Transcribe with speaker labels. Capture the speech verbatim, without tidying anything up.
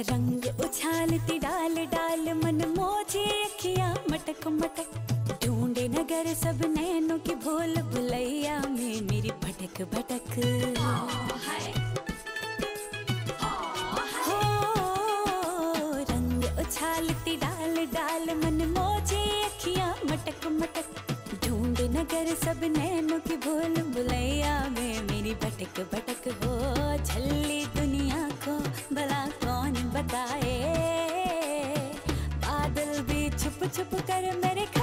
Speaker 1: रंग उछालती डाल डाल मन मोजे अखियां मटक मटक, ढूंढे नगर सब नैनों की भूल भुलैया में मेरी भटक भटक। हो रंग उछालती डाल डाल मन मोजे अखियां मटक मटक, ढूंढे नगर सब नैनों की भूल भुलैया में मेरी भटक भटक। हो झल्ली दुनिया को भला कौन बताए, बादल भी छुप छुप कर मेरे